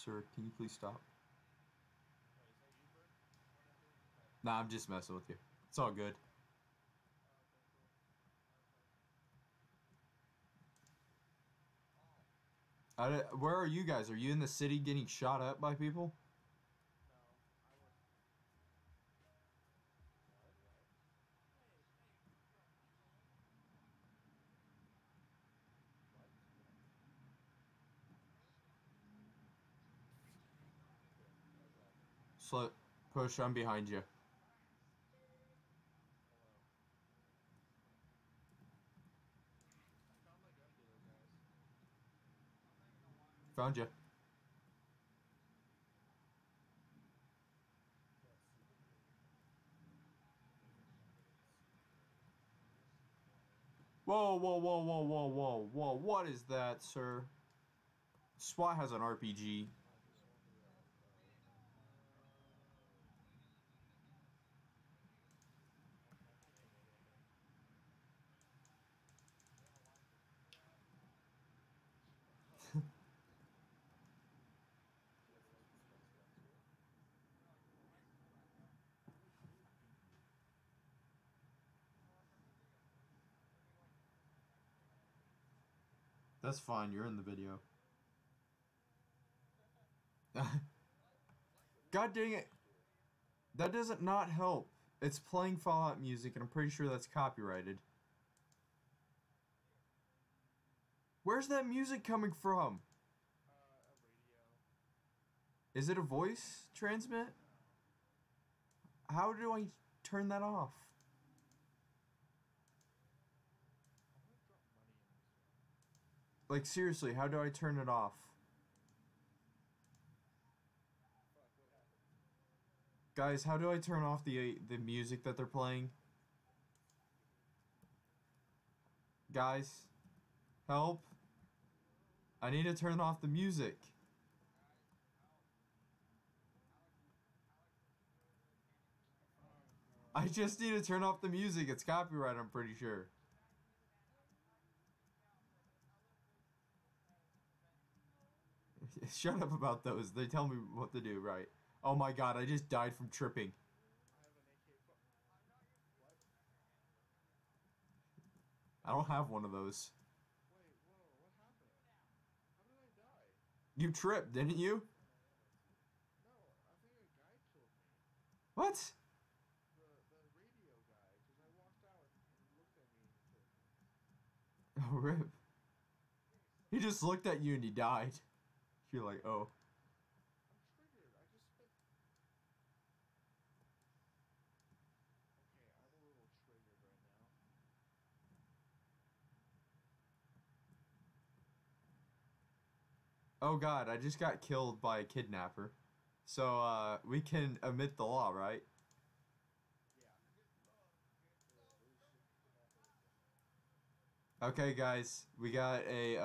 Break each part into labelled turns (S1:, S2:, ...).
S1: sir. Can you please stop?
S2: Wait, is that you, Bert?
S1: Nah, I'm just messing with you. It's all good.
S2: Oh, okay, cool.
S1: Where are you guys? Are you in the city getting shot up by people?
S2: No, I was. What? What? Here, how's that?
S1: Slow. Push. I'm behind you.
S2: Hello. I found my gun dealer, guys.
S1: Found you.
S2: That super duper funny.
S1: Whoa, whoa, whoa, whoa, whoa, whoa, whoa. What is that, sir? SWAT has an RPG.
S2: I just wanted to know. Do you have a license to practice weapons here?
S1: That's fine. You're in the video.
S2: What do you
S1: God
S2: mean
S1: dang
S2: you
S1: it.
S2: can't do it?
S1: That doesn't not help. It's playing Fallout music, and I'm pretty sure that's copyrighted. Where's that music coming from?
S2: A radio.
S1: Is it a voice transmit? How do I turn that off?
S2: I want to drop money in this one.
S1: Like, seriously, how do I turn it off?
S2: Fuck, what happened?
S1: Guys, how do I turn off the music that they're playing? Guys, help. I need to turn off the music.
S2: Oh
S1: I
S2: no.
S1: just need to turn off the music. It's copyright, I'm pretty sure. Shut up about those. They tell me what to do, right? Oh my god, I just died from tripping.
S2: I have an AK. What?
S1: I don't have one of those.
S2: Wait, whoa, what happened? How did I die?
S1: You tripped, didn't you?
S2: No, I think a guy killed me.
S1: What?
S2: The radio guy, because I walked out and he looked at me and he killed me.
S1: Oh, rip. He just looked at you and he died. You're like, oh.
S2: I'm triggered. I just spent. Okay, I'm a little triggered right now.
S1: Oh god, I just got killed by a kidnapper. So, we can omit the law, right?
S2: Yeah. Who's the kidnapper again?
S1: Okay, guys, we got a,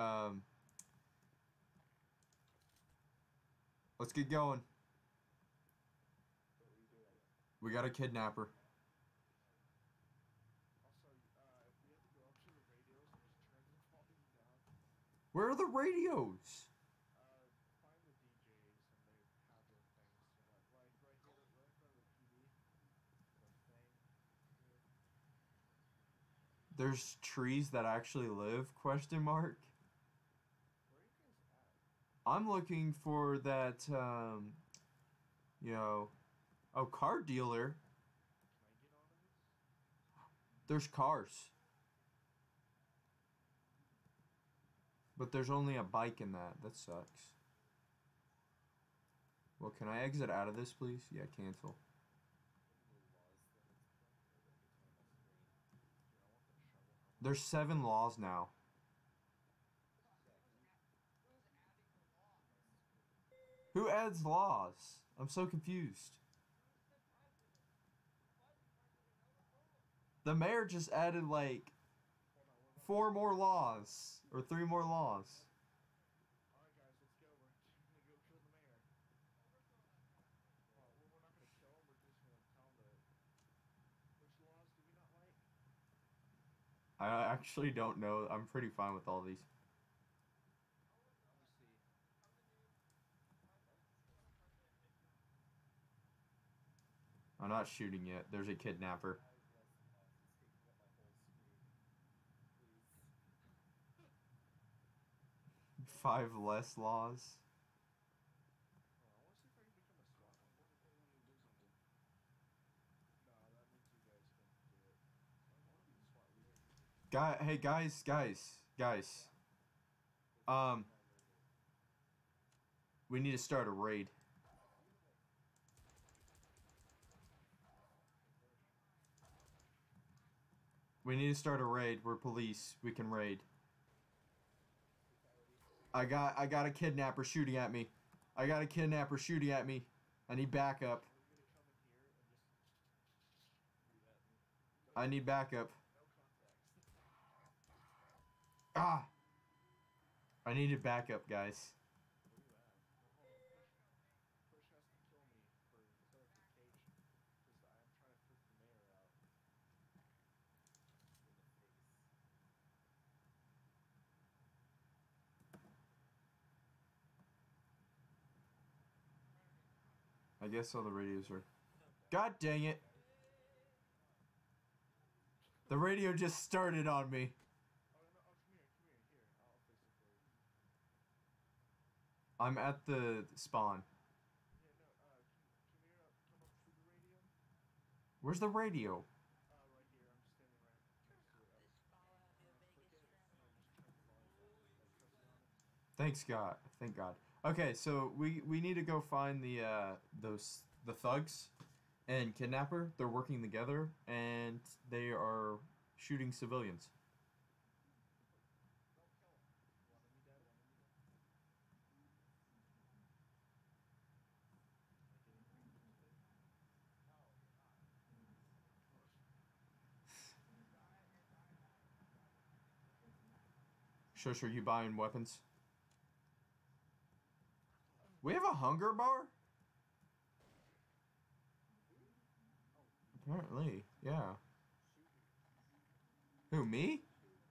S1: let's get going.
S2: What are you doing?
S1: We got a kidnapper.
S2: Also, we have to go up to the radios and just turn the volume down.
S1: Where are the radios?
S2: Find the DJs and they have their things. Like right here, right in front of the PD. The thing here.
S1: There's trees that actually live, question mark.
S2: Where are you guys at?
S1: I'm looking for that, you know, oh, car dealer.
S2: Can I get onto this?
S1: There's cars. But there's only a bike in that. That sucks. Well, can I exit out of this, please? Yeah, cancel.
S3: What are the laws that it's playing? Or that it's on my screen?
S2: Here, I want that shovel. How much?
S1: There's 7 laws now.
S3: Yeah, can you on my screen?
S1: Who adds laws? I'm so confused. The mayor just added like
S2: Hold on, we're about
S1: 4
S2: to.
S1: more laws. Or 3 more laws.
S2: Alright, guys, let's go. We're gonna go kill the mayor. Well, we're not gonna kill him. We're just gonna tell him to. Which laws do we not like?
S1: I actually don't know. I'm pretty fine with all these.
S2: Let me see.
S1: I'm not shooting yet. There's a kidnapper.
S3: Five less laws. It's taking up my whole screen, please.
S2: Oh, I want to see if I can become a SWAT. No, that means you guys can do it. I want to be the SWAT leader.
S1: Hey guys. We need to start a raid. We need to start a raid. We're police. We can raid. I got a kidnapper shooting at me. I got a kidnapper shooting at me. I need backup.
S2: Are you gonna come in here and just shoot at me?
S1: I need backup.
S2: No contact.
S1: Ah! I needed backup, guys.
S2: Where you at? Oh, push has to kill me for clarification, because I'm trying to freak the mayor out.
S1: I guess all the radios are... God dang it! The radio just started on me.
S2: Oh no! Oh, come here, here. I'll fix it for you.
S1: I'm at the spawn.
S2: Yeah, no. Come here. Come up to the radio.
S1: Where's the radio?
S2: Right here. I'm just standing right next to it. Click it, and then just turn the volume down. Like press it on it.
S1: Thanks God. Thank God. Okay, so we need to go find the thugs and kidnapper. They're working together and they are shooting civilians.
S2: Don't kill him. One enemy dead. One enemy dead. Am I getting green today? No, you're not.
S1: Shush, are you buying weapons? We have a hunger bar? Apparently, yeah. Who, me?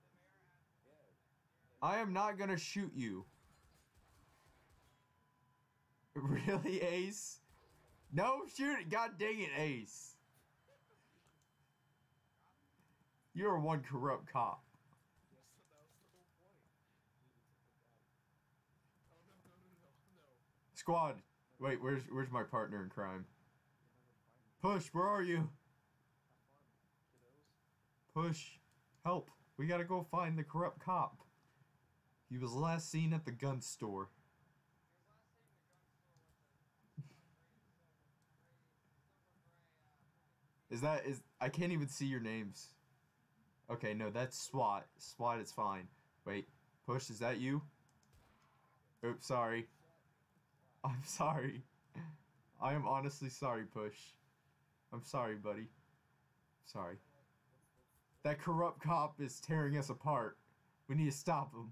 S1: I am not gonna shoot you. Really, Ace? No, shoot it. God dang it, Ace. You're one corrupt cop.
S2: Yes, that was the whole point. Oh no!
S1: Squad. Wait, where's my partner in crime?
S2: You'll never find me.
S1: Push, where are you?
S2: Have fun, kiddos.
S1: Push. Help. We gotta go find the corrupt cop. He was last seen at the gun store. I can't even see your names. Okay, no, that's SWAT. SWAT is fine. Wait, Push, is that you? Oops, sorry. I'm sorry. I am honestly sorry, Push. I'm sorry, buddy. Sorry. That corrupt cop is tearing us apart. We need to stop him.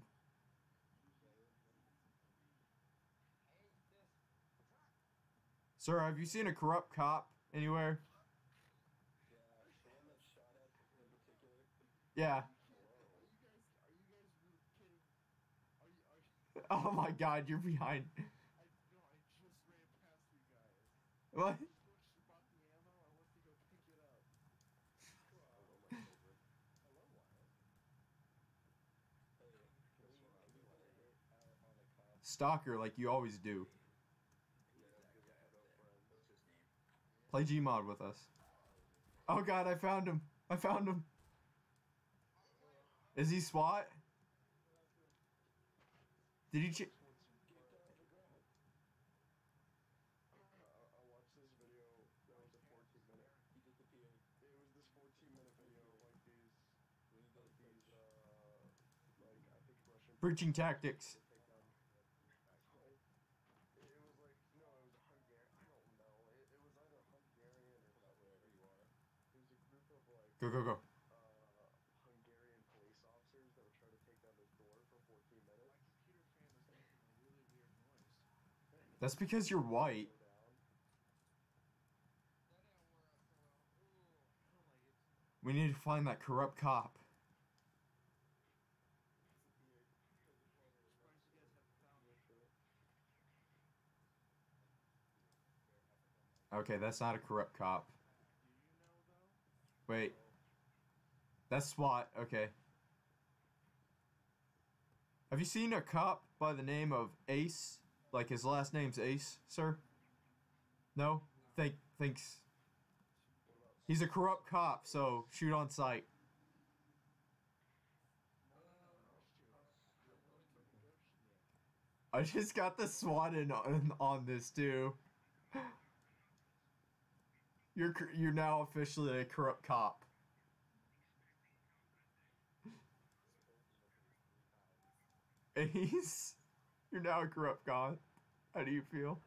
S1: Sir, have you seen a corrupt cop anywhere?
S3: Yeah, the one that shot at in particular.
S1: Yeah.
S2: Are you guys really kidding? Are you?
S1: Oh my God, you're behind.
S2: I just ran past you guys.
S1: What?
S2: Push bought the ammo. I went to go pick it up.
S3: Hello, my children.
S2: Hello, Wyatt.
S3: Hey, can we get out on a cop?
S1: Stalker, like you always do.
S3: Yeah, because I have no friends.
S1: Play Gmod with us. Oh God, I found him. I found him. Is he SWAT? Did he
S3: Get down on the ground.
S2: I watched this video. That was a 14-minute.
S3: He did the PA.
S2: It was this 14-minute video of like these,
S3: We need those
S2: like I think Russian.
S1: breaching tactics?
S2: Take down. Like, it was like no, it was a Hungarian. I don't know. It was either Hungarian or
S3: wherever you are.
S2: it was a group of like
S1: Go.
S2: Hungarian police officers that were trying to take down this door for 14 minutes. My computer fan is making a really weird noise.
S1: That's because you're white.
S2: Go down. That didn't work out so well. Ooh, I don't like it.
S1: We need to find that corrupt cop.
S2: Surprised you guys haven't found it.
S1: Okay, that's not a corrupt cop. Wait, that's SWAT. Okay. Have you seen a cop by the name of Ace? Like his last name's Ace, sir? No? Thinks
S3: What about
S1: he's a corrupt cop, so shoot on sight. I just got the SWAT in on this too. You're now officially a corrupt cop. Ace, you're now a corrupt cop. How do you feel?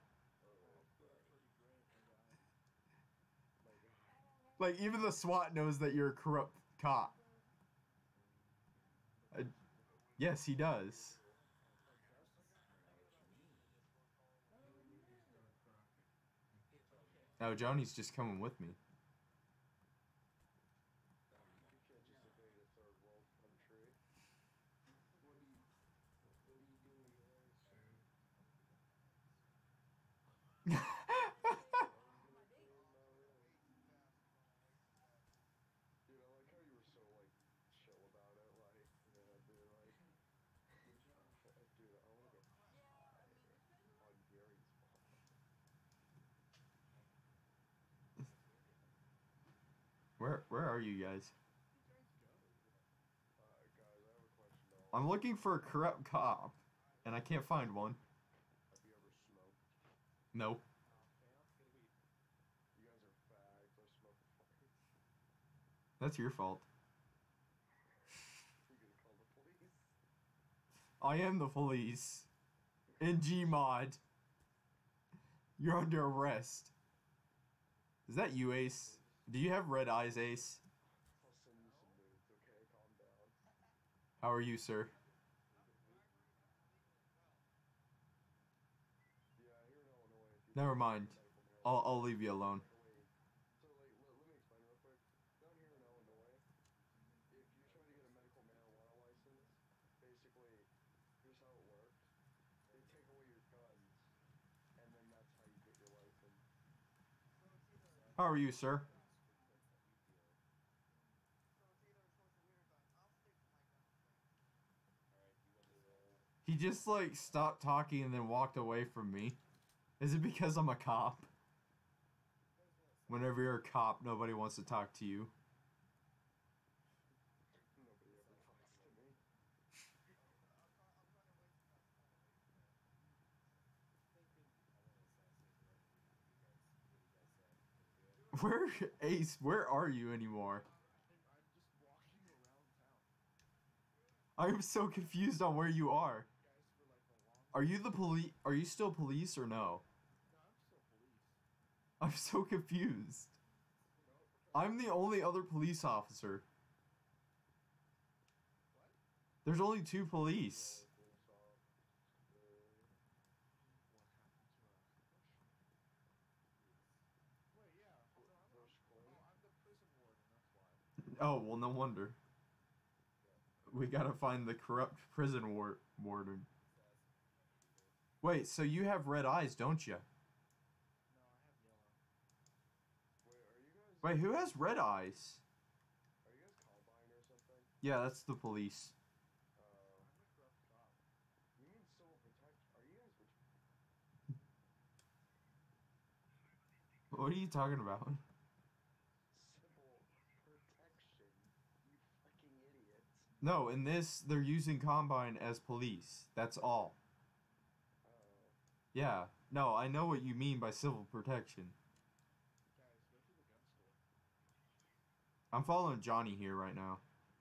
S1: Like even the SWAT knows that you're a corrupt cop. Yes, he does. Oh, Johnny's just coming with me.
S3: You can't just invade a third world country. What are you doing there, sir? Dude, I like how you were so like chill about it, like dude, like dude, I wanna go on Gary's phone.
S1: Where are you guys?
S3: Guys, I have a question though.
S1: I'm looking for a corrupt cop, and I can't find one.
S3: Have you ever smoked?
S1: No.
S3: You guys are fags. I smoke farts.
S1: That's your fault.
S3: You're gonna call the police.
S1: I am the police. In Gmod. You're under arrest. Is that you, Ace? Do you have red eyes, Ace?
S3: I'll send you some nudes, okay? Calm down.
S1: How are you, sir?
S3: Yeah, here in Illinois, if you
S1: Never
S3: take
S1: mind.
S3: medical marijuana,
S1: I'll leave you alone.
S3: wait. So, like, let me explain real quick. Down here in Illinois, if you try to get a medical marijuana license, basically, here's how it works. They take away your guns, and then that's how you get your license.
S1: How are you, sir? He just like stopped talking and then walked away from me. Is it because I'm a cop? Whenever you're a cop, nobody wants to talk to you.
S3: Nobody ever talks to me.
S1: Where, Ace, where are you anymore?
S2: I'm just walking around town,
S1: I'm so confused on where you are.
S2: guys, for like a long.
S1: Are you the police? Are you still police or no?
S2: No, I'm still police.
S1: I'm so confused.
S2: No,
S1: I'm the only other police officer.
S2: what?
S1: There's only 2 police.
S3: Police officer.
S2: What happened to our question? Wait, yeah. No,
S3: Bush Clinton.
S2: I'm the prison warden. That's why.
S1: Oh, well, no wonder. We gotta find the corrupt prison warden. Wait, so you have red eyes, don't you?
S2: No, I have yellow.
S3: Wait, are you guys?
S1: Wait, who has red eyes?
S3: Are you guys Combine or something?
S1: Yeah, that's the police.
S2: I'm the corrupt cop.
S3: You mean civil protection? Are you guys which?
S1: What are you talking about?
S3: Civil protection. You fucking idiots.
S1: No, in this, they're using Combine as police. That's all.
S3: Oh.
S1: Yeah. No, I know what you mean by civil protection.
S2: Guys, go to the gun store.
S1: I'm following Johnny here right now.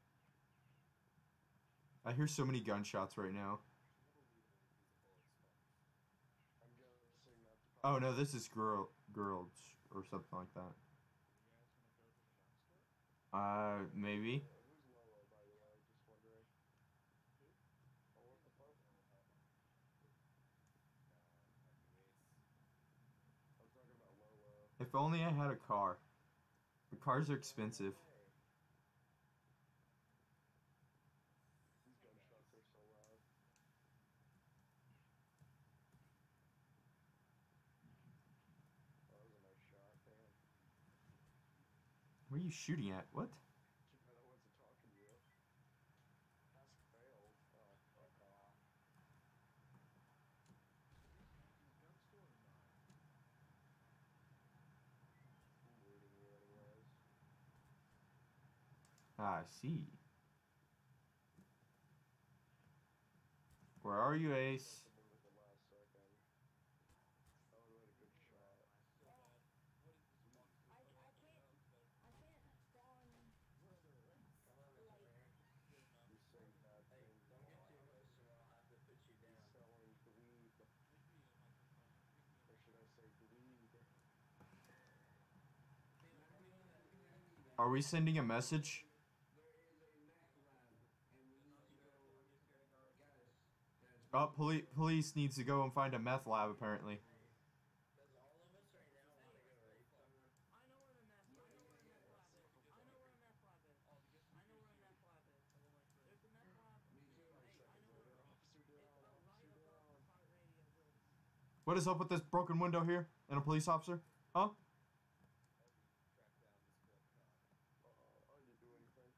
S1: I hear so many gunshots right now.
S3: I'm guessing that's
S1: Oh
S3: probably.
S1: no, this is girls or something like that.
S2: You guys wanna go to the gun store?
S1: Maybe.
S3: Who's Lola, by the way? Just wondering.
S2: Who?
S3: Oh, what the fuck? I was talking about Lola.
S1: If only I had a car. The cars are expensive.
S3: Hey. These gunshots are so loud. Oh, that was a nice shot, damn.
S1: What are What are you shooting at? What?
S3: Geppetto wasn't talking to you. Task failed. Oh, fuck off.
S2: Gun store or not?
S3: I'm looting you anyways.
S1: Ah, I see. Where are you, Ace?
S3: Must have been with the last second. That would have been a good shot. He's saying bad things. He's selling dweeb. Or should I say dweed?
S1: Are we sending a message? Oh, police needs to go and find a meth lab, apparently. What is up with this broken window here? And a police officer? Huh?
S3: I didn't do anything.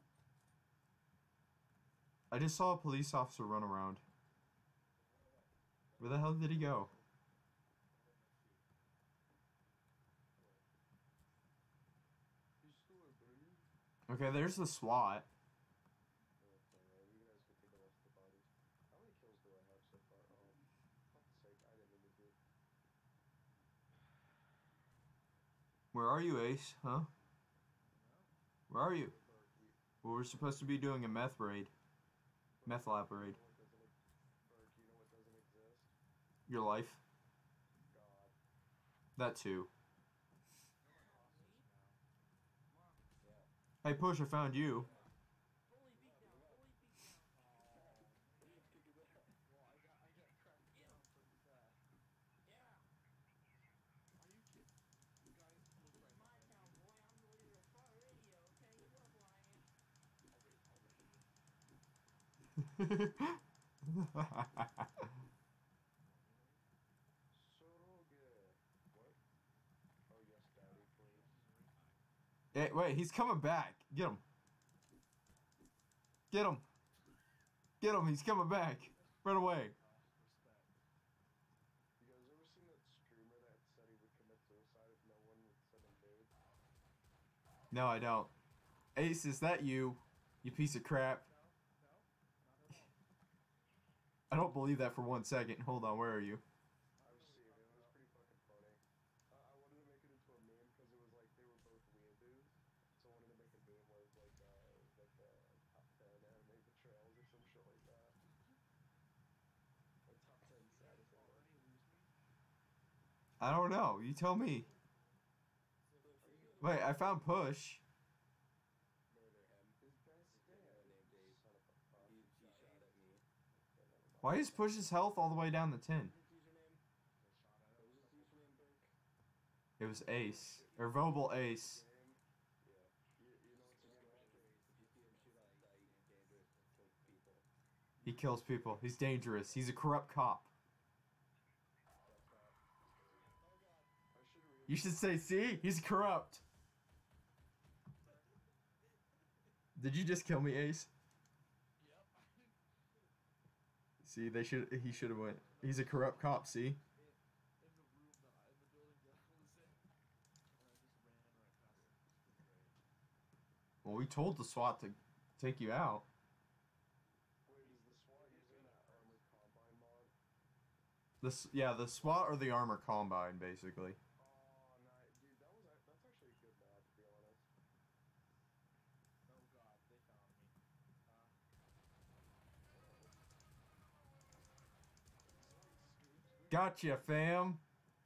S1: I just saw a police officer run around. Where the hell did he go?
S3: He's still a baby.
S1: Okay, there's the SWAT.
S3: Okay, man, you guys can take the rest of the bodies. How many kills do I have so far? Oh, fuck's sake, I didn't mean to do.
S1: Where are you, Ace? Huh? Where are you? Well, we're supposed to be doing a meth raid. Meth lab raid.
S3: Berk, you know what doesn't exist?
S1: Your life.
S3: God.
S1: That too.
S3: Yeah.
S1: Hey, Push, I found you.
S2: Well, I got cracked down pretty fast. Are you kidding? Guys, look right behind me.
S3: Soroge. What? Oh, yes, daddy, please.
S1: Hey, wait, he's coming back. Get him. Get him. Get him, he's coming back. Right away.
S2: Respect.
S3: You guys ever seen that streamer that said he would commit suicide if no one would send him nude?
S1: No, I don't. Ace, is that you? You piece of crap.
S2: No, not at all.
S1: I don't believe that for 1 second. Hold on, where are you?
S3: I've seen it. It was pretty fucking funny. I wanted to make it into a meme because it was like they were both weeaboos. So I wanted to make a meme where it's like top 10 anime betrayals or some shit like that. Or top 10 saddest anime.
S2: Already lose me?
S1: I don't know. You tell me. Wait, I found Push.
S3: Murder him. His best friend. Son of a fuck.
S4: He shot at me.
S3: Okay, never mind.
S1: Why is Push's health all the way down to 10?
S4: Username?
S2: They shot at
S4: What
S2: him.
S4: was his username, Burke?
S1: It was Ace. Or Vobal Ace.
S3: Game. Yeah. You know what's a good
S4: If
S3: game?
S4: you see him shoot outside, he's dangerous and kills people.
S1: He kills people. He's dangerous. He's a corrupt cop.
S3: That's not. I should read.
S1: You should say, see? He's corrupt. Did you just kill me, Ace?
S2: Yep.
S1: See, he should have went. He's a corrupt cop, see?
S2: In the room that in the building that I was in. And I just ran right past him. It's pretty great.
S1: Well, we told the SWAT to take you out.
S3: Wait, is the SWAT using that armored combine mod?
S1: The SWAT or the armor combine, basically.
S3: Oh, nice. Dude, that's actually a good mod, to be honest.
S2: Oh god, they found me.
S1: Gotcha, fam.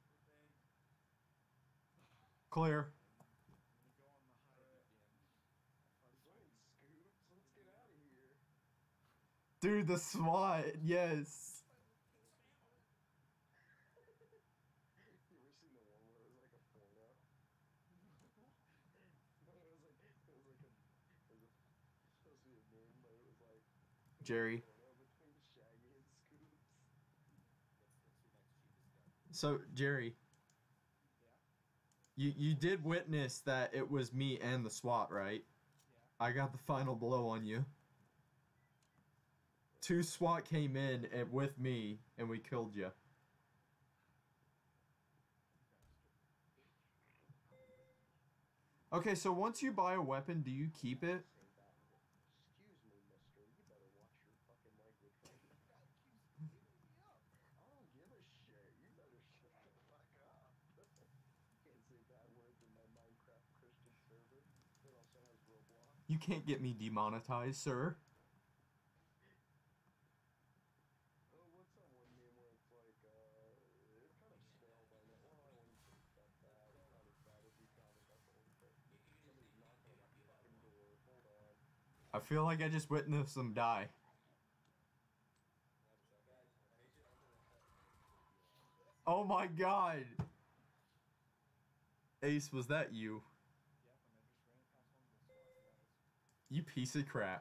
S1: Clear.
S2: Let me go on the hide again.
S3: Zone scoops? Let's get out of here.
S1: Dude, the SWAT, yes.
S3: You ever seen the one where it was like a porno? No, it was supposed to be a meme, but it was like
S1: Jerry.
S3: porno between Shaggy and Scoops.
S4: What's your next cheapest gun?
S1: So, Jerry,
S2: Yeah.
S1: You did witness that it was me and the SWAT, right?
S2: Yeah.
S1: I got the final blow on you. 2 SWAT came in and with me, and we killed you. Okay, so once you buy a weapon, do you keep it?
S3: Say that. Excuse me, mister. You better watch your fucking language. Right? This guy keeps beating me up. I don't give a shit. You better shut the fuck up. You can't say bad words in my Minecraft Christian server that also has Roblox.
S1: You can't get me demonetized, sir.
S3: Oh, what's that one meme where it's like, it's kind of stale by now. Well, I wouldn't say it's that bad. It's not as bad as you found it. That's all. But somebody's knocking on my fucking door. Hold on.
S1: I feel like I just witnessed them die. Oh my god! Ace, was that you?
S2: Yep, and I just ran past one of the SWAT guys.
S1: You piece of crap.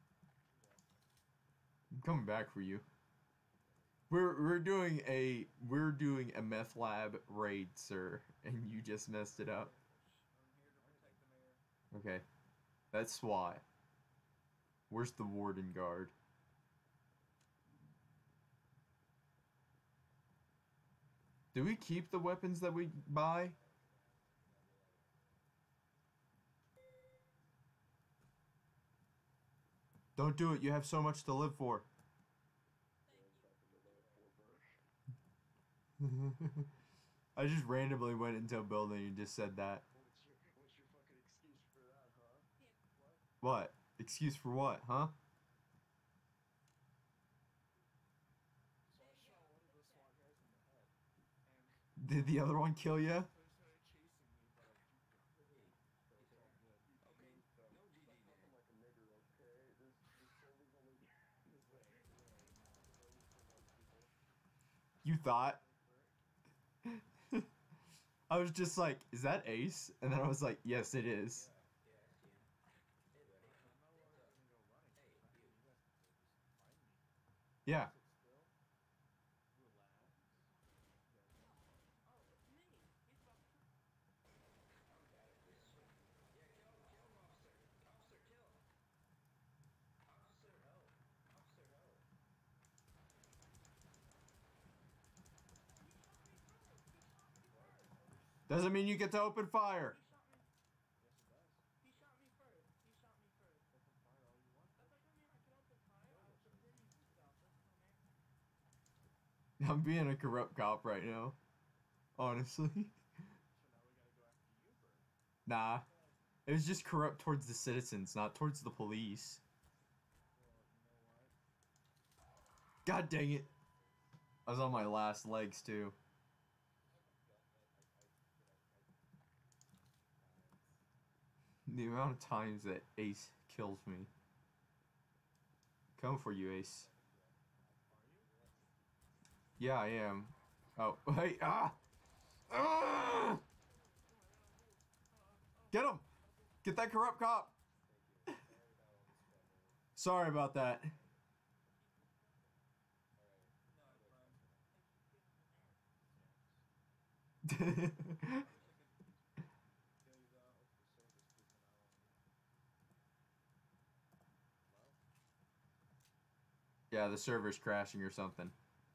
S1: I'm coming back for you. We're doing a meth lab raid, sir, and you just messed it up.
S2: I'm here to protect the mayor.
S1: Okay. That's SWAT. Where's the warden guard? Do we keep the weapons that we buy? Don't do it. You have so much to live for. I just randomly went into a building and just said that.
S3: What's your fucking excuse for that, huh?
S1: What? Excuse for what, huh?
S2: So I shot one of the SWAT guys in the head. And
S1: Did the other one kill you?
S2: they started chasing me, but I juked them. So it's all good.
S3: Okay, stop talking like a nigger, okay? This server's only this way.
S1: You thought? I was just like, is that Ace? And then I was like, yes, it is. Yeah. Doesn't mean you get to open fire.
S2: He shot me. Yes, it does. He shot me first. Open fire all you want. That doesn't mean I can open fire. It's a pretty stuff. That's no man.
S1: I'm being a corrupt cop right now. Honestly.
S2: So now we gotta go after you, Bert.
S1: Nah. It was just corrupt towards the citizens, not towards the police.
S2: Well, you know what?
S1: God dang it. I was on my last legs too. The amount of times that Ace kills me. Coming for you, Ace.
S2: Are you?
S1: Yeah, I am. Oh, hey, ah! Ah! Get him! Get that corrupt cop! Sorry about that. Yeah, the server's crashing or something.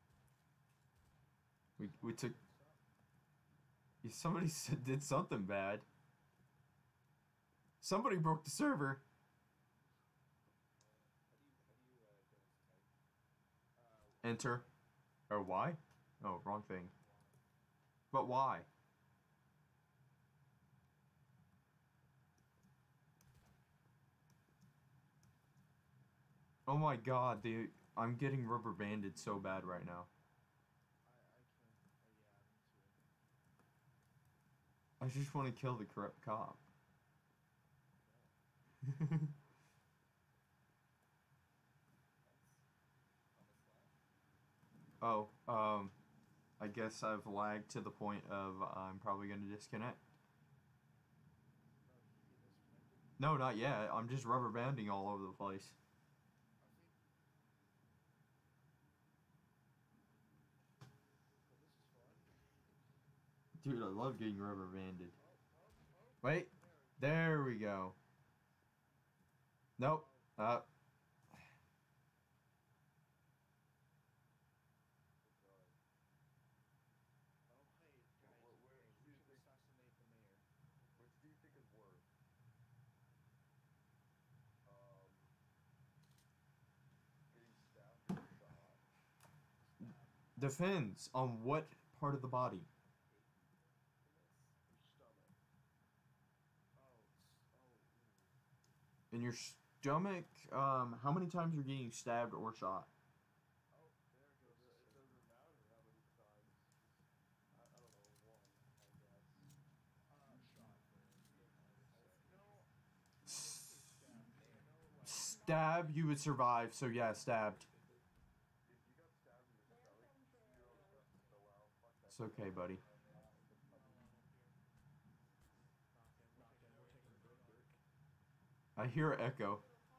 S1: We took. Somebody did something bad. Somebody broke the server. Enter. Or why? Oh, wrong thing. But why? Oh my god, I'm getting rubber banded so bad right now.
S2: I can't. Yeah, me too.
S1: I just want to kill the corrupt cop. Oh, I guess I've lagged to the point of I'm probably gonna disconnect. No, not yet. I'm just rubber banding all over the place. Dude, I love getting rubber banded. Wait. There we go. Nope.
S3: Which do you think is worse? Getting stabbed or shot?
S1: Depends on what part of the body.
S3: Your stomach.
S1: In your stomach, how many times you're getting stabbed or shot?
S3: Oh, there it goes. It doesn't matter how many times. I don't know, one, I guess. Shot
S1: Stab, you would survive, so yeah, stabbed.
S3: If you got stabbed in the stomach, 0 chance to go out. Fuck that.
S1: It's okay, buddy. I hear an echo.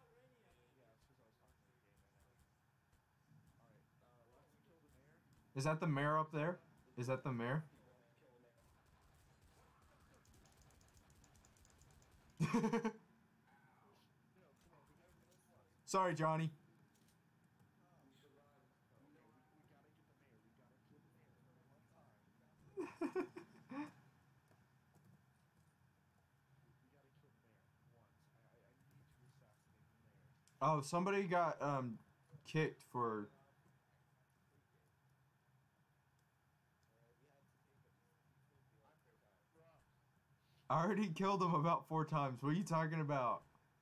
S1: Is that the mayor up there? Is that the mayor? Sorry, Johnny. Oh, somebody got kicked for. I already killed him about 4 times. What are you talking about?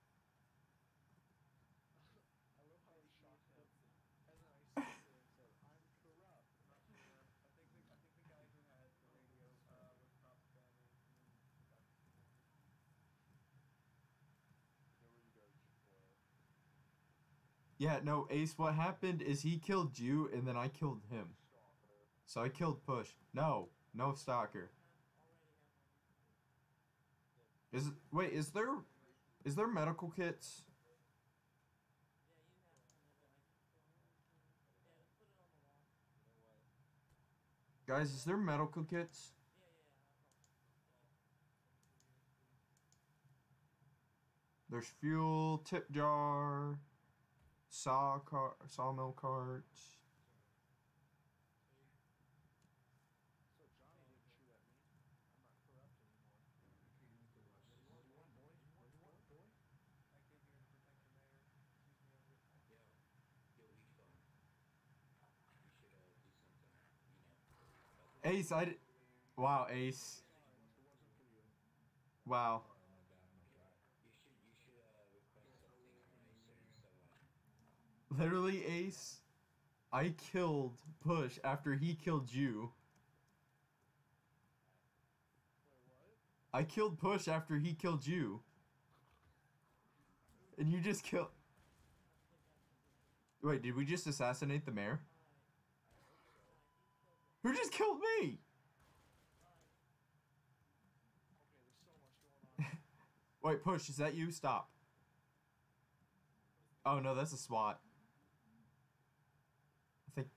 S1: Yeah, no, Ace, what happened is he killed you and then I killed him. So I killed Push. No, no stalker. Wait, is there medical kits? Guys, is there medical kits? There's fuel, tip jar, sawmill carts. Ace, wow, Ace. Wow. Literally, Ace, I killed Push after he killed you. I killed Push after he killed you. And you just killed... Wait, did we just assassinate the mayor? Who just killed me? Wait, Push, is that you? Stop. Oh, no, that's a SWAT. I think...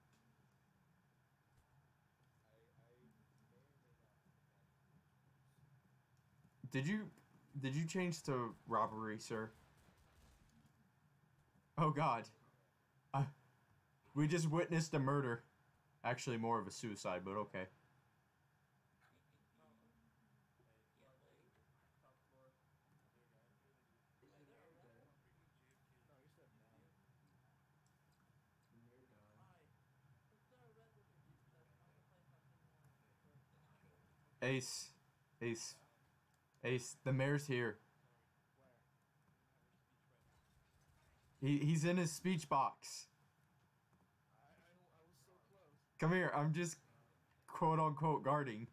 S1: Did you change to robbery, sir? Oh, God. We just witnessed a murder. Actually, more of a suicide, but okay. Ace. Ace. Ace, the mayor's here. He's in his speech box. Come here, I'm just quote unquote guarding.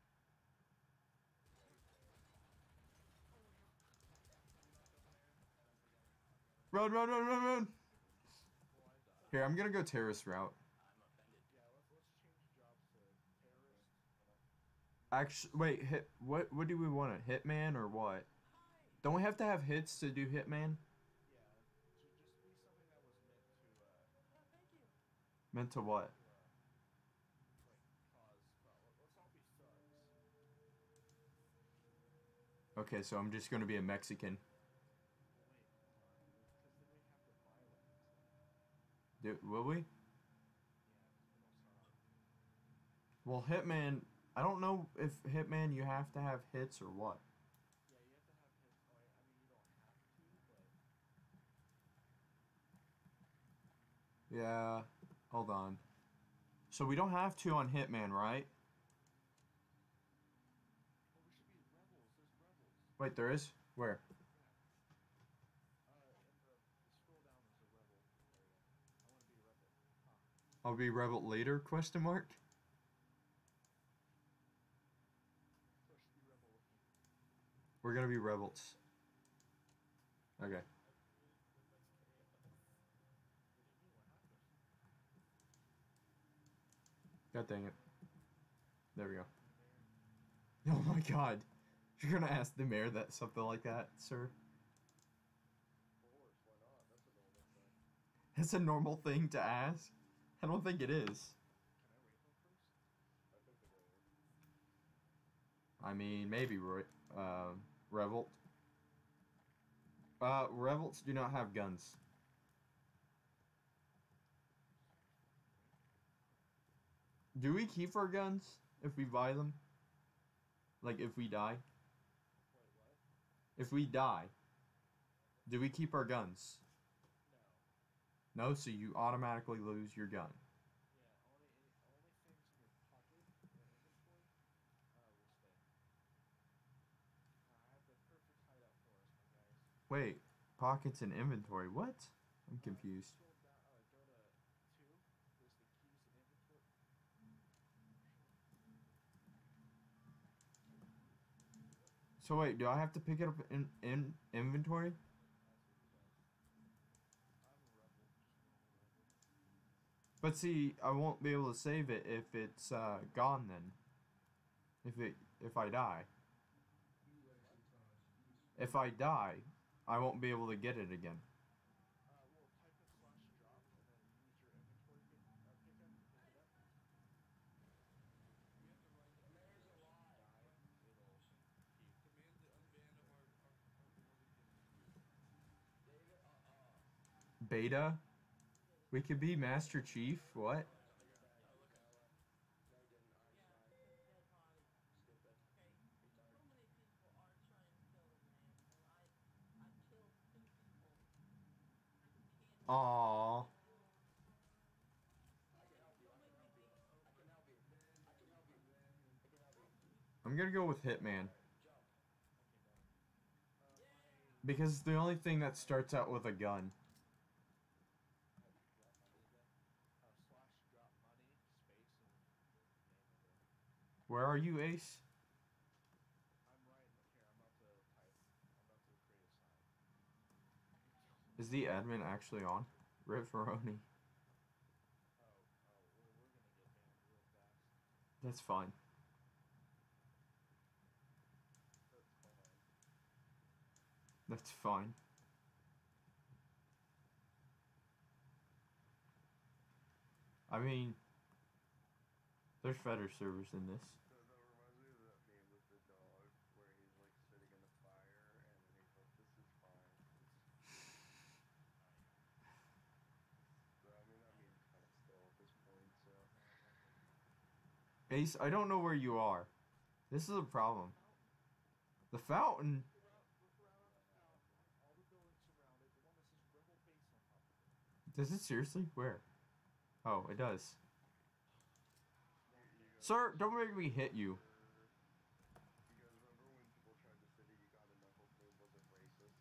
S1: Run, run, run, run, run! Here, I'm gonna go terrorist route. Actually, wait, what do we want? A hitman or what? Don't we have to have hits to do hitman? Meant to what? Okay, so I'm just gonna be a Mexican. Will we? Well, Hitman. I don't know if Hitman you have to have hits or what. Yeah. Hold on. So we don't have to on Hitman, right? Wait, there is? Where? I'll be rebel later? Question mark. We're gonna be rebels. Okay. God dang it. There we go. Oh my god. You're gonna ask the mayor that something like that, sir?
S3: Of course, why not? That's a normal thing.
S1: It's a normal thing to ask. I don't think it is.
S3: I think the mayor.
S1: I mean, maybe Revolt. Revolts do not have guns. Do we keep our guns if we buy them? Like if we die? If we die, do we keep our guns? No, so you automatically lose your gun. Wait, pockets and inventory. What? I'm confused. So wait, do I have to pick it up in inventory? But see, I won't be able to save it if it's gone then. If I die. If I die, I won't be able to get it again. Beta? We could be Master Chief? What? Aww. I'm gonna go with Hitman. Because it's the only thing that starts out with a gun. Where are you, Ace? Is the admin actually on? Rip Veroni. That's fine. That's fine. I mean, there's better servers than this.
S3: That reminds me of that meme with the dog where he's like sitting in the fire and then he's like, "This is fine." But I mean, that meme's kind of still at this point, so.
S1: Ace, I don't know where you are. This is a problem. The fountain? Does it seriously? Where? Oh, it does. Sir, don't make me hit you.
S3: You guys remember when people tried to say that Uganda Knuckles move wasn't racist?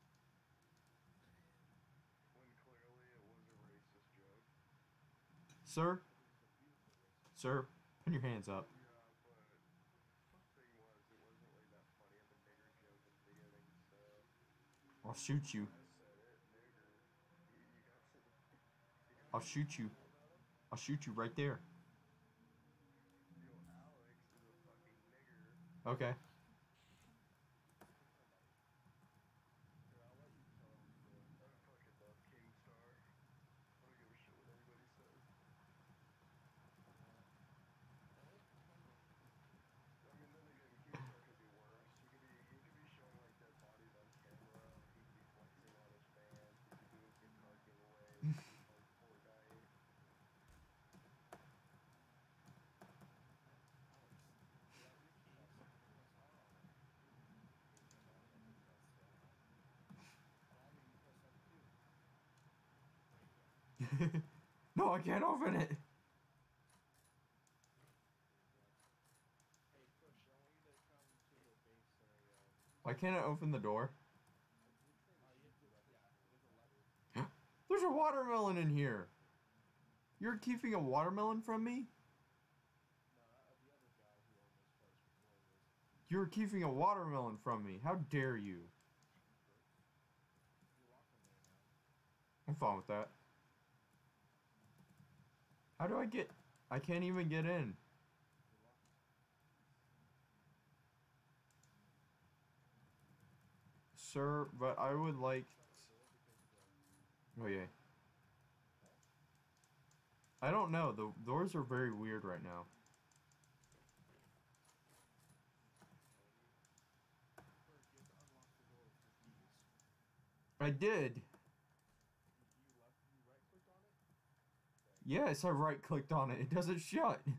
S3: When clearly it was a racist joke.
S1: Sir? Sir, put your hands up.
S3: Yeah, but thing was, it wasn't really that funny of a nigger joke at the beginning, so.
S1: I'll shoot you.
S3: I said it, nigger. You got to.
S1: I'll shoot you. I'll shoot you right there.
S3: Yo, Alex is a fucking nigger.
S1: Okay.
S3: I fucking love Kingstar. I don't give a shit what anybody says. I mean, then again, Kingstar could be worse. He could be showing like
S1: No, I can't open it.
S2: Hey, Push, I want you to come to the base area.
S1: Why can't I open the door?
S2: You have to, yeah, you have to left.
S1: There's a watermelon in here. You're keeping a watermelon from me?
S2: No, the other guy who owned this place before was.
S1: You're keeping a watermelon from me. How dare you?
S2: You're welcome there now.
S1: I'm fine with that. How do I get... I can't even get in.
S2: You're welcome.
S1: Sir, but I would like...
S2: Shut the door because
S1: Oh, yeah. I don't know. The doors are very weird right now.
S2: Bert, you have to unlock the door with your keys.
S1: I did.
S2: You right clicked on it?
S1: Yes, I right-clicked on it. It doesn't shut.
S2: Are you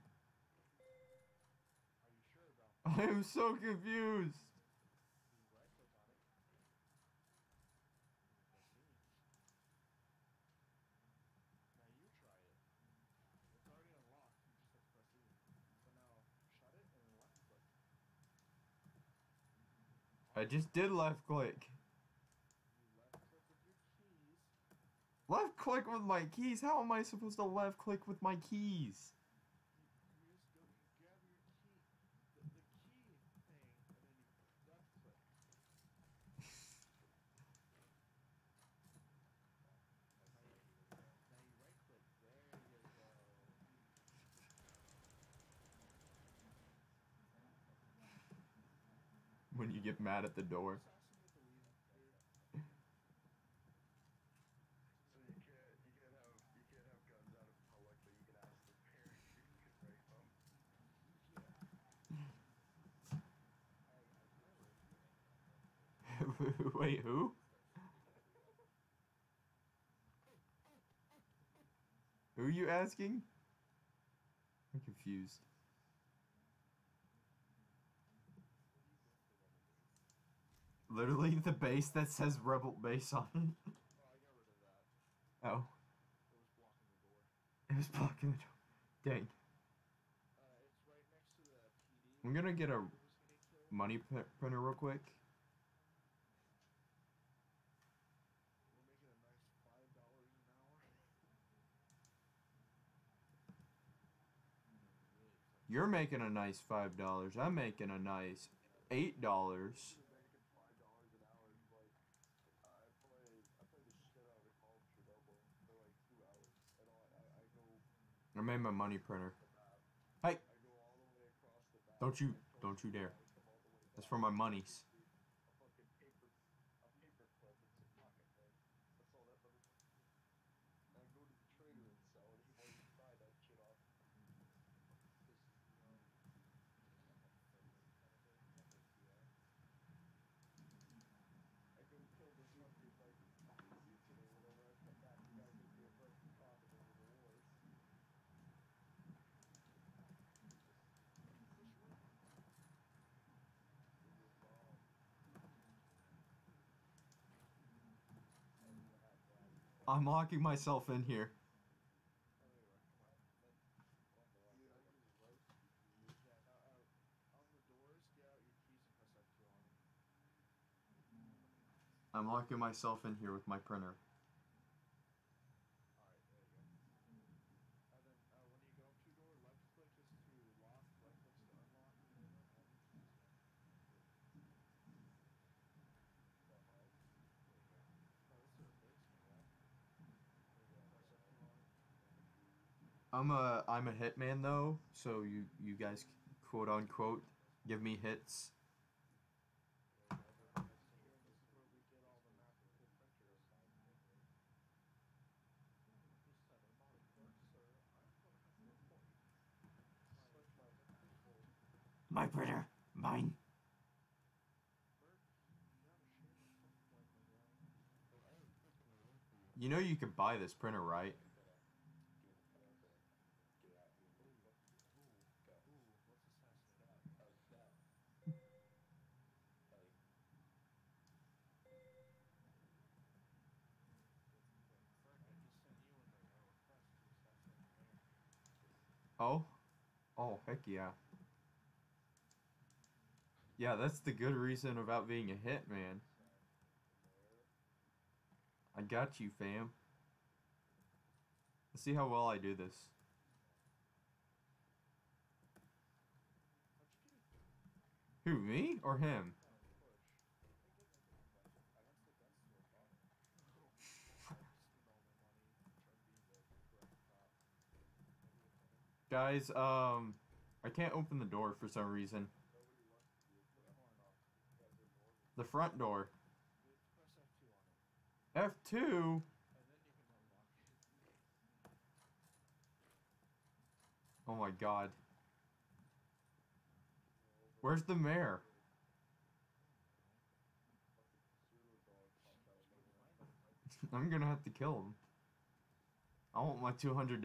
S2: sure about that?
S1: I am so confused.
S2: You right click on it. That's me. Now you try it. It's already unlocked. You just have to press E. So now shut it and then left click.
S1: I just did left-click.
S2: You left click with your keys.
S1: Left-click with my keys? How am I supposed to left-click with my keys?
S2: You just go grab your key, the key thing, and then you left click. Now you right click. There you go.
S1: When you get mad at the door.
S2: Just ask him to delete it, dude.
S3: So you can't have guns out in public, but you can ask the parents if you can break them.
S1: Wait, who? Who are you asking? I'm confused. Literally the base that says Rebel Base on it.
S2: Oh, I got rid of that.
S1: Oh,
S2: It was blocking the door.
S1: it was blocking the door. Dang.
S2: It's right next to the PD.
S1: I'm gonna get a
S2: where he was getting killed.
S1: money printer real quick.
S2: We're making a nice $5 an hour. Really tough.
S1: You're making a nice $5. I'm making a nice $8.
S3: You're making $5 an hour, but I play the shit out of Call of Chernobyl for like 2 hours, and I go
S1: I made my money printer.
S3: the map.
S1: Hey,
S3: I go all the way across the map.
S1: Don't you-
S3: I kill
S1: don't you
S3: the
S1: dare.
S3: guys, come all the way
S1: that's
S3: back.
S1: for my monies.
S3: A fucking paper clip. It's a pocket knife. That's all that motherfucker. And I go to the trader and sell it. He won't even buy that shit off. Pisses me off. I go kill this fucking like Putin or whatever. I come back, the guy gives me a break and profit over the wars.
S2: Push one.
S3: Give me a bomb.
S1: I'm locking myself in here.
S2: Anyway, come on.
S3: Dude, I just roasted you.
S2: Yeah, now on the doors, get out your keys and press F2 on them.
S1: I'm locking myself in here with my printer.
S2: Alright, there you go. And then when you go up to your door, left click is to lock, right click is to unlock. There you go. No, this is a basement, yeah? There you go, press F2 on it.
S1: I'm a hitman though, so you guys quote unquote give me hits.
S2: Here, this is where we get all the map printers. This center body clerk, sir, I'm gonna have to report you.
S3: Such my people.
S1: My printer, mine.
S2: Bert, you gotta share the spotlight, my guy.
S1: You know you can buy this printer, right?
S2: Ooh, let's assassinate him. Bert, I just sent you in there.
S1: Oh? Oh, heck yeah. Yeah, that's the good reason about being a hitman. I got you, fam. Let's see how well I do this. Who, me or him? Guys, I can't open the door for some reason. The front door. F2? Oh my god. Where's the mayor? I'm gonna have to kill him. I want my $200.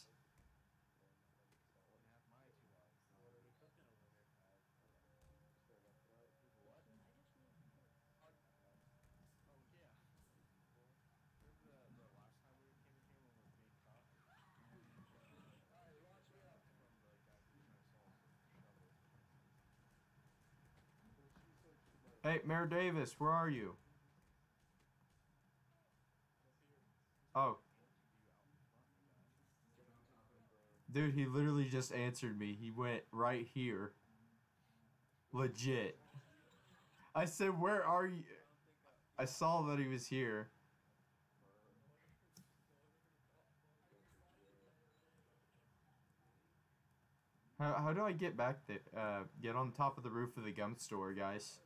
S1: Hey, Mayor Davis, where are you? Oh. Dude, he literally just answered me. He went right here. Legit. I said, where are you? I saw that he was here. How do I get back there? Get on top of the roof of the gun store, guys.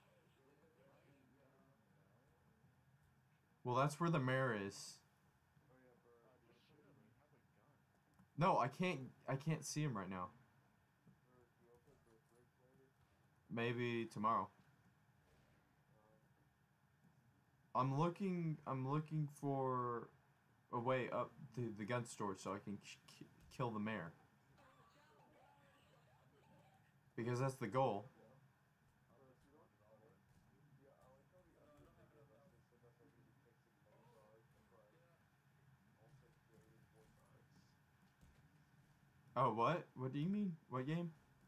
S1: Well, that's where the mayor is. No, I can't see him right now. Maybe tomorrow. I'm looking for a way up to the gun store so I can kill the mayor. Because that's the goal. Oh, what? What do you mean? What game?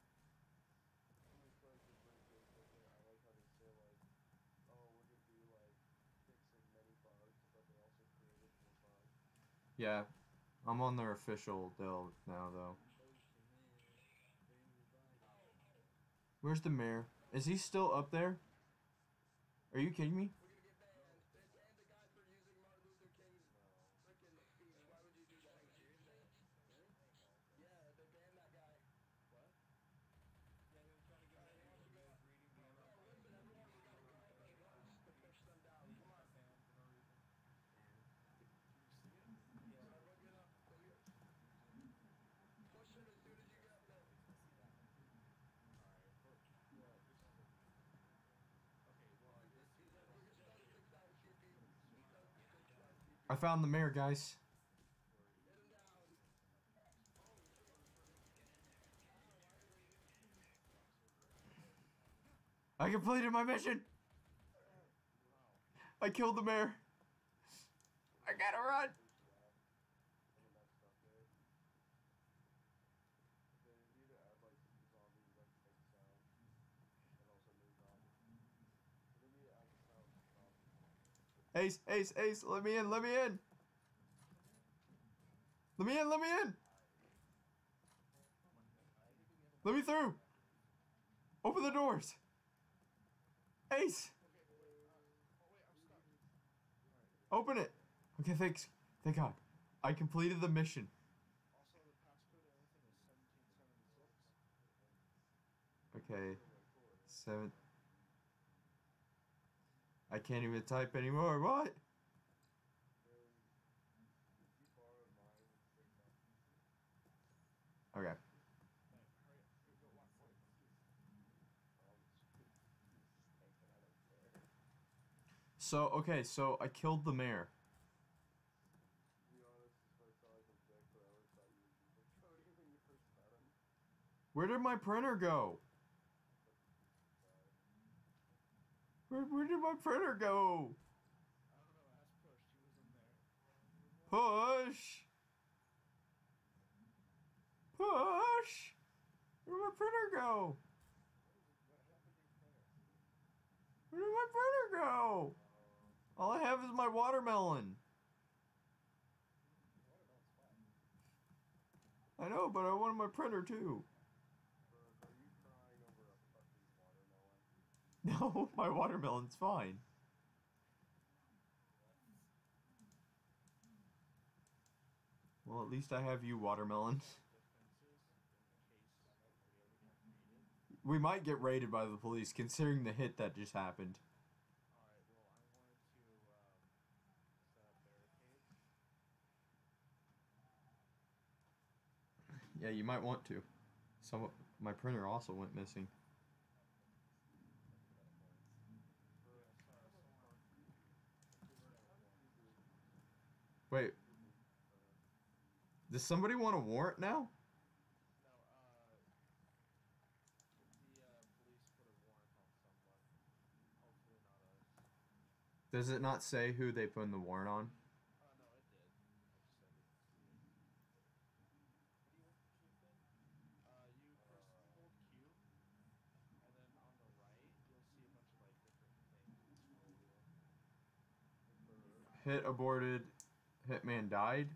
S1: Yeah, I'm on their official deal now, though. Where's the mayor? Is he still up there? Are you kidding me? I found the mayor, guys. I completed my mission. I killed the mayor. I gotta run. Ace, Ace, Ace, let me in, let me in. Let me in, let me in. Let me through. Open the doors. Ace. Open it. Okay, thanks. Thank God. I completed the mission. Okay. 7. I can't even type anymore. What? Okay. So, okay, so I killed the mayor. Where did my printer go? Where did my printer go? Push! Push! go? Where did my printer go? All I have is my watermelon. I know, but I wanted my printer too.
S3: Bert, are you crying over a fucking watermelon?
S1: No, my watermelon's fine. Well, at least I have you, watermelon. We might get raided by the police, considering the hit that just happened. Yeah, you might want to. My printer also went missing. Wait. Does somebody want a warrant now? Does it not say who they put in the warrant on? Hit aborted. Hitman died.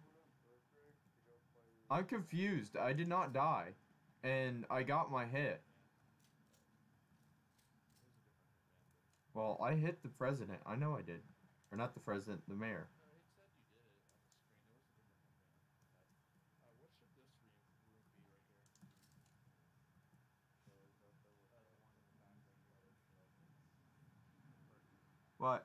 S1: I'm confused. I did not die. And I got my hit. Well, I hit the president. I know I did. Or not the president, the mayor. What?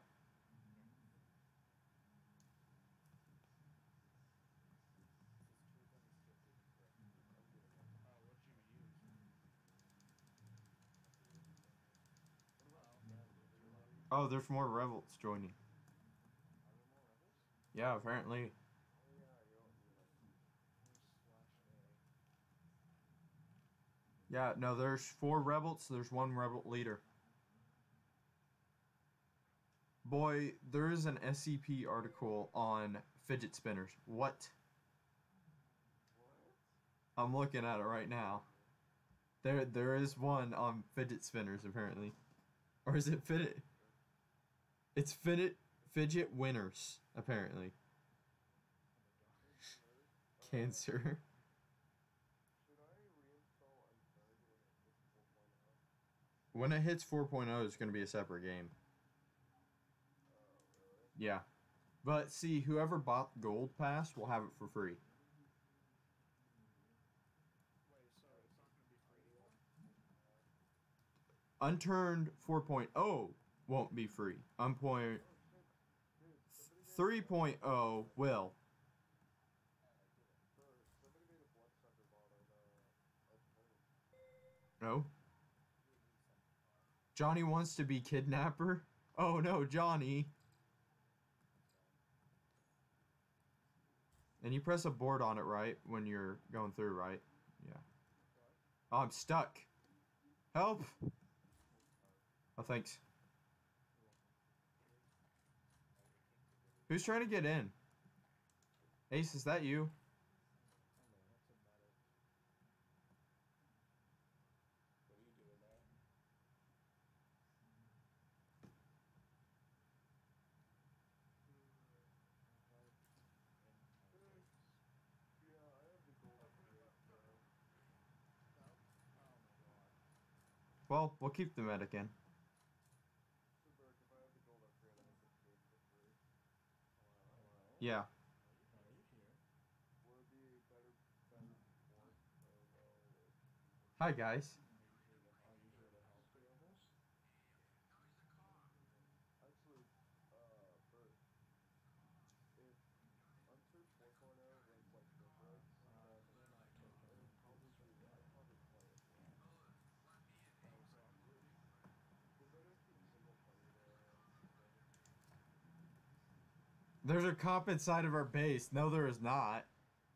S1: Oh, there's more rebels joining. Yeah, apparently. Yeah, no, there's 4 rebels, there's 1 rebel leader. Boy, there is an SCP article on fidget spinners. What? I'm looking at it right now. There is one on fidget spinners, apparently. Or is it fidget? It's fidget winners, apparently. Cancer.
S3: Should I reinstall Unthird
S1: When it hits 4.0, it's going to be a separate game.
S3: Really?
S1: Yeah. But see, whoever bought Gold Pass will have it for free. Unturned 4.0 won't be free. 3.0 will.
S3: Somebody made a bloodsucker bot on
S1: No. Johnny wants to be kidnapper? Oh no, Johnny. And you press a board on it, right? When you're going through, right? Yeah. Oh, I'm stuck. Help! Oh, thanks. Who's trying to get in? Ace, is that you?
S4: What are you doing there?
S3: Yeah, I have the gold upgrade, so.
S1: Well, we'll keep the medic in.
S3: So, Burke, if I have the gold upgrade, I have the cape for free.
S1: Yeah.
S3: Would it be a better port with...
S1: Hi, guys.
S3: Actually, Bert, if Unturned 4.0 runs like Rift, I'd probably play it. Because I don't think single player there.
S1: There's a cop inside of our base. No, there is not.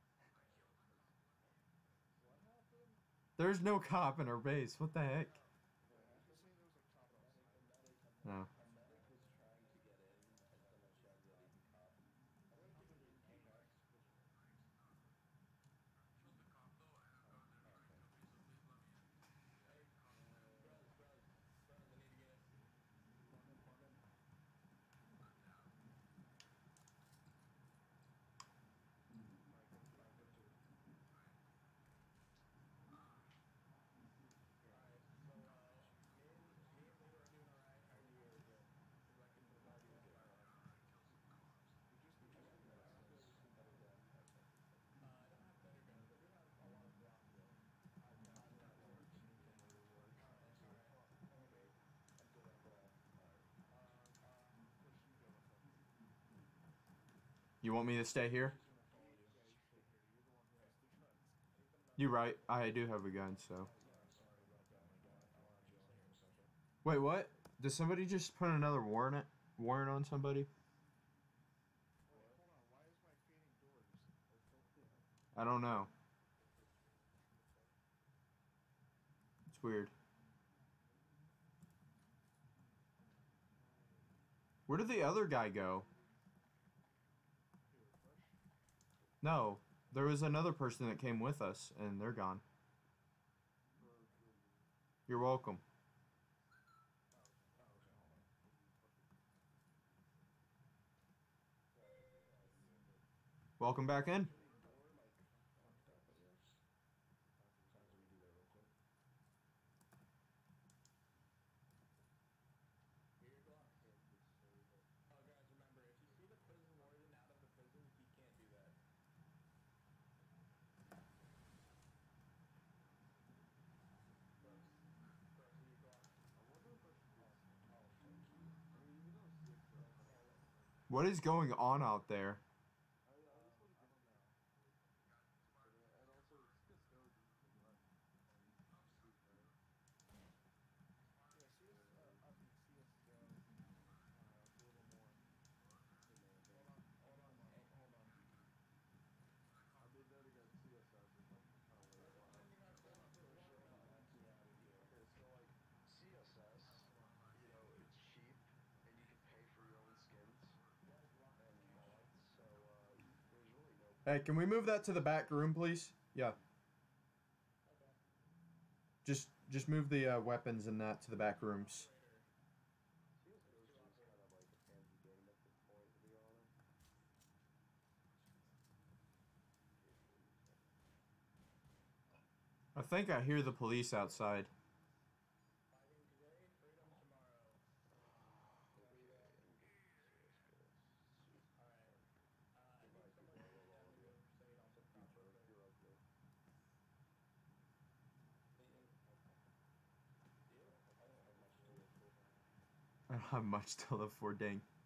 S1: There's no cop in our base. What the heck? No.
S4: A medic was trying to get in, and someone shouted that he's a cop.
S1: You want me to stay here?
S2: Yeah, you stay here. You're the one who has the guns.
S1: You're right. I do have a gun, so.
S2: Yeah, sorry about that, my guy. I want to jail here in a second.
S1: Wait, what? Did somebody just put another warrant on somebody?
S2: Wait, hold on. Why is my fading doors open?
S1: I don't know. It's weird. Where did the other guy go?
S2: Here, push.
S1: No, there was another person that came with us, and they're gone. You're welcome.
S2: Oh, okay, hold on.
S1: Welcome back in.
S2: Fucked up, I guess. Sounds like we do that real quick.
S4: Here you go. Oh, guys, remember, if you see the prison warden out of the prison, he can't do that. Bro, here you go.
S2: Oh, thank you.
S1: What is going on out there?
S2: I don't know. Yeah, see us up and see us go. A little more. Hold on, hold on.
S3: Okay, so like CSS, you know, it's cheap and you can pay for your own skins and mods. So there's really no.
S1: Hey, can we move that to the back room, please? Yeah.
S4: Okay.
S1: Just move the weapons and that to the back rooms.
S3: CS:GO is just kind of like a pansy game at this point, to be honest.
S1: I think I hear the police outside.
S4: Fighting today, freedom tomorrow. Alright. I need somebody to get down the roof so you don't get caught real quick. You? I don't have much to live for.
S1: I don't have much to live for, dang.